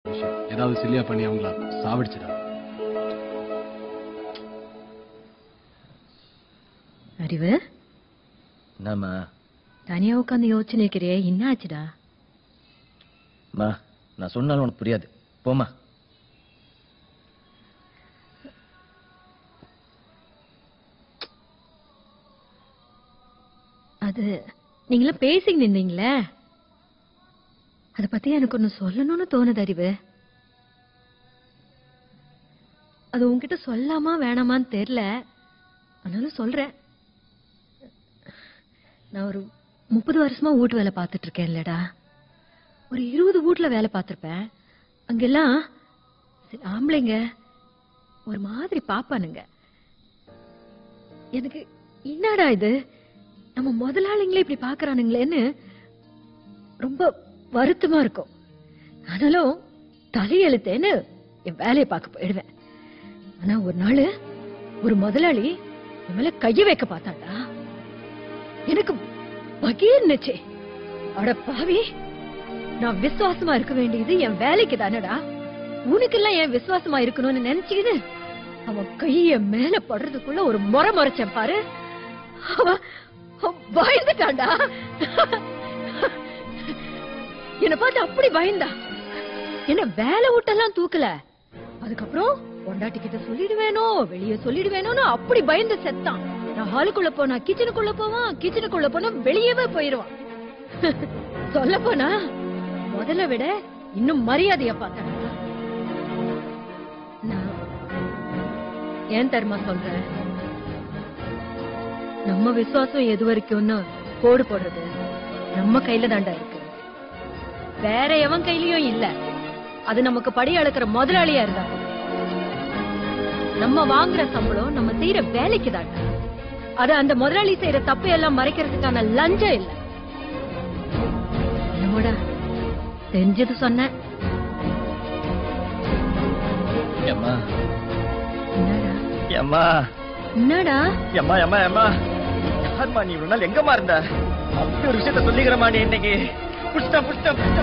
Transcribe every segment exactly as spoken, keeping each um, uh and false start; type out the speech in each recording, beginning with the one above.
ஏதாவது சில்லியா பண்ணி அவங்கள சாவடிச்சிடா. அறிவு என்னம்மா தனியா உட்காந்து யோசிச்சு நிக்கிறியே, என்ன ஆச்சுடா? மா நான் சொன்னாலும் உனக்கு புரியாது, போமா. அது நீங்களும் பேசிங்க நின்னீங்களே, அத பத்தி எனக்கு ஒண்ணு சொல்லணும்னு தோணுது அறிவு. அது உன்கிட்ட சொல்லாமா வேணாமான்னு தெரியல, ஆனாலும் சொல்றேன். நான் ஒரு முப்பது வருஷமா வீட்டு வேலை பார்த்துட்டு இருக்கேன் இல்லடா. ஒரு இருபது வீட்டுல வேலை பார்த்திருப்பேன். அங்கெல்லாம் ஆம்பளைங்க ஒரு மாதிரி பாப்பானுங்க. எனக்கு என்னடா இது, நம்ம முதலாளிங்களே இப்படி பாக்குறானுங்களேன்னு ரொம்ப வருத்தமா இருக்கும். ஆனாலும் தலையெழுத்தேன்னு என் வேலையை பார்க்க போயிடுவேன். ஆனா ஒரு நாள் ஒரு முதலாளி என் மேல கைய வைக்க பார்த்தாண்டா. எனக்கு பகீர்னுச்சு. அட பாவி, நான் விசுவாசமா இருக்க வேண்டியது என் வேலைக்கு தானடா, உனக்கு எல்லாம் என் விசுவாசமா இருக்கணும்னு நினைச்சுக்கிது அவன் கைய மேல படுறதுக்குள்ள ஒரு முறை முறைச்சேன் பாரு. அவன் பயந்துட்டான்டா. என்ன பார்த்து அப்படி பயந்தா. என்ன வேலை விட்டெல்லாம் தூக்கல. அதுக்கப்புறம் பொண்டாட்டி கிட்ட சொல்லிடுவேனோ வெளியே சொல்லிடுவேனோன்னு அப்படி பயந்து செத்தான். நான் ஹாலுக்குள்ள போனா கிச்சனுக்குள்ள போவான், கிச்சனுக்குள்ள போனா வெளியவே போயிருவான். சொல்ல போனா முதல்ல விட இன்னும் மரியாதையா பார்த்தாங்க. ஏன் தர்மா சொல்ற, நம்ம விசுவாசம் எது வரைக்கும்னு கோடு போடுறது நம்ம கையில தாண்டா இருக்கு, வேற எவன் கையிலயும் இல்ல. அது நமக்கு படி அளக்கிற முதலாளியா இருந்தா நம்ம வாங்குற சம்பளம் நம்ம செய்யற வேலைக்கு தாண்டா. அது அந்த முதலாளி செய்யற தப்பு எல்லாம் மறைக்கிறதுக்கான லஞ்சம் இல்ல. என்னோட தெரிஞ்சது சொன்ன. என்னடா எம்மா எம்மா எம்மா யாருமா நீ இவ்வளவு நாள் எங்கம்மா இருந்த? அப்படி ஒரு விஷயத்த சொல்லிக்கிறமா நீ இன்னைக்கு. புஷ்டா புஷ்டா புஷ்டா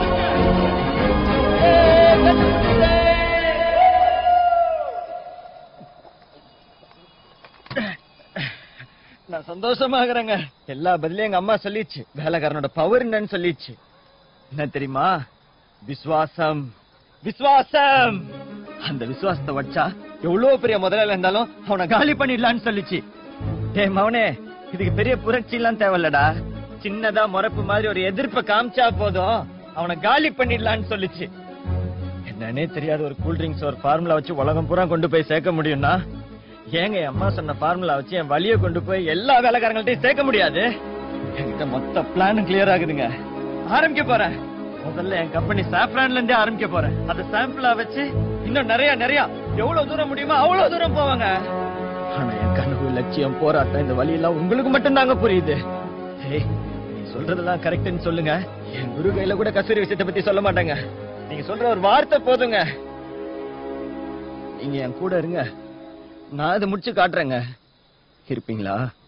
நான் சந்தோஷமாகறேங்க. எல்லா பதிலையும் எங்க அம்மா சொல்லிச்சு. வேலைக்காரனோட பவர் என்னன்னு சொல்லிச்சு. என்ன தெரியுமா? விசுவாசம். விசுவாசம். அந்த விசுவாசத்தை வச்சா எவ்வளவு பெரிய முதலாளி இருந்தாலும் அவனை காலி பண்ணிடலான்னு சொல்லிச்சு. டே மவனே, இதுக்கு பெரிய புரட்சி எல்லாம் தேவையில்லடா. சின்னதா முறப்பு மாதிரி ஒரு எதிர்ப்பை காமிச்சா போதும் அவனை காலி பண்ணிடலான்னு சொல்லிச்சு. என்னன்னே தெரியாத ஒரு கூல்ட்ரிங்க்ஸ் ஒரு ஃபார்முலா வச்சு உலகம் பூரா கொண்டு போய் சேர்க்க முடியும்னா, ஏங்க என் அம்மா சொன்ன ஃபார்முலா வச்சு என் வழியை கொண்டு போய் எல்லா வேலைக்காரங்கள்ட்டையும் சேர்க்க முடியாது? என்கிட்ட மொத்த பிளானும் கிளியர் ஆகுதுங்க. ஆரம்பிக்க போறேன். முதல்ல என் கம்பெனி சாப்ரான்ல இருந்தே ஆரம்பிக்க போறேன். அதை சாம்பிளா வச்சு இன்னும் நிறைய நிறைய எவ்வளவு தூரம் முடியுமோ அவ்வளவு தூரம் போவாங்க. ஆனா என் கனவு, லட்சியம், போராட்டம், இந்த வழி எல்லாம் உங்களுக்கு மட்டும் தாங்க புரியுது. நீ சொல்றதெல்லாம் கரெக்ட்னு சொல்லுங்க. என் குரு கையில கூட கஸ்தூரி விஷயத்தை பத்தி சொல்ல மாட்டாங்க. நீங்க சொல்ற ஒரு வார்த்தை போதுங்க. நீங்க என் கூட இருங்க, நான் இதை முடிச்சு காட்டுறேங்க. இருப்பீங்களா?